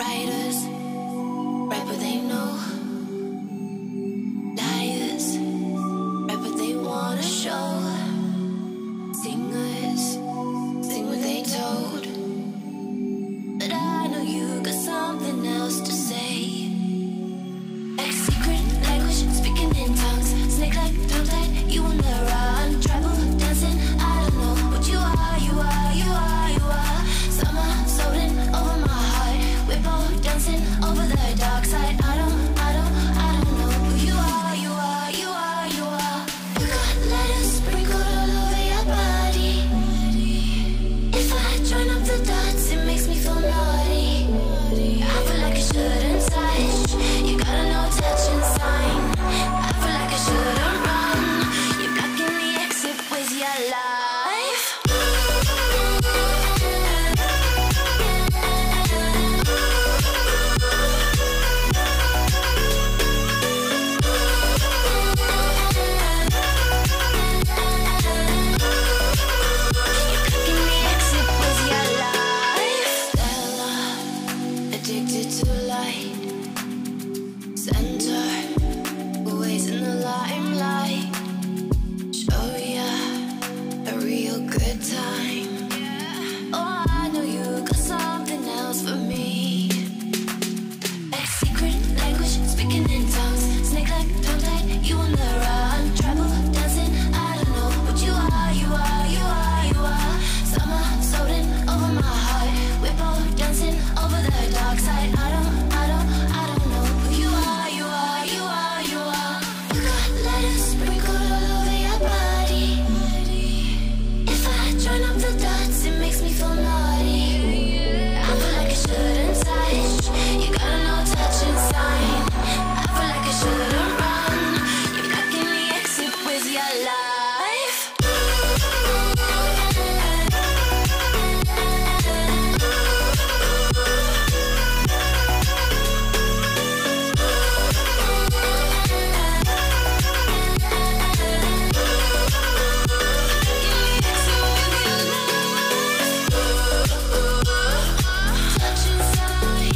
Writers write what they know. Liars write what they wanna show. Singers sing what they told. But I know you got something else to say. Like secret language, speaking in tongues. Snake like tongue tied, you on the run. Tribal dancing, I don't know what you are, you are, you are, you are. Summer floating over my heart. We're both dancing over the dark side. I don't know who you are, you are, you are, you are. You got letters sprinkled all over your body. If I join up the dots, it makes me feel naughty. I feel like I shouldn't touch. You got a no touching sign. I feel like I shouldn't run. You're blocking the exit with your life. Addicted to light, center, always in the limelight. Show ya a real good time. Oh, I know you got something else for me. Like secret language, speaking in tongues. Snake like tongue tied, you on the run. Tribal dancing, I don't know what you are, you are, you are, you are. Summer floating over my heart. We're both dancing over the dark side. I don't know who you are, you are, you are, you are. You got letters sprinkled all over your body. If I join up the dots, it makes me feel naughty. I feel like I shouldn't touch. You got a no touching sign. I feel like I shouldn't run. You're blocking the exit with your life. Touching sign.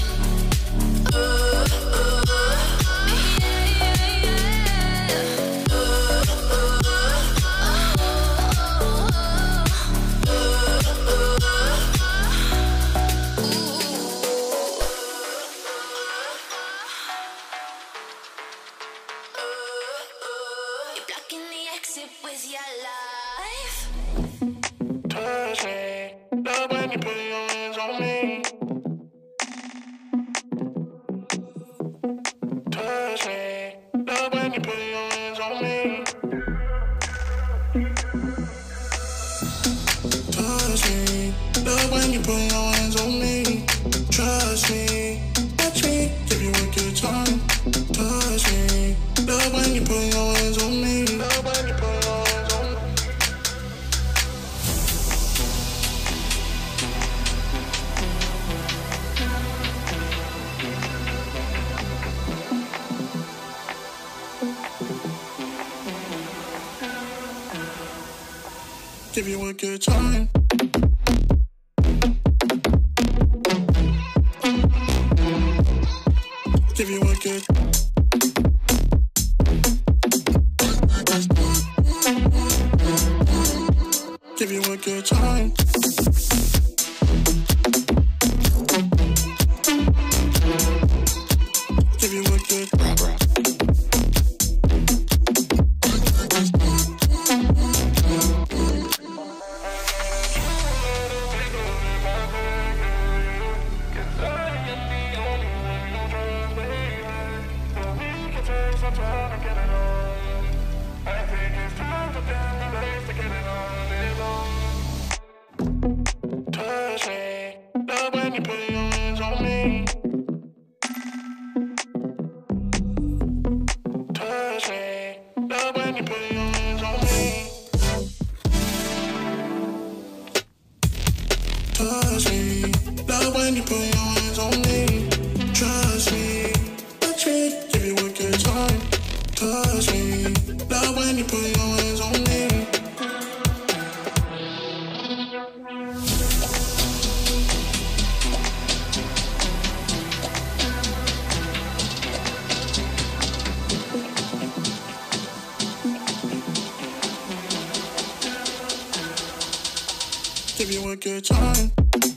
You're blocking the exit with your life. Touch me, love when you put your hands on me. Touch me, love when you put your hands on me. Touch me, love when you put your hands on me. Trust me, touch me, give you a good time. Touch me, love when you put your hands on me. Love when you put your hands on me. Give you a good time. Give you a good. Give you a good time. Give you a good. Touch me, love when you put your hands on me. Touch me, love when you put your hands on me. Touch me, love when you put your hands on me. Trust me, touch me, give you a good time. Touch me, love when you put your hands on me. good time.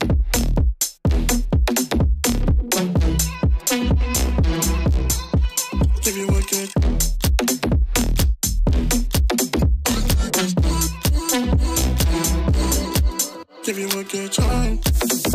Give you a good. Give you a good time.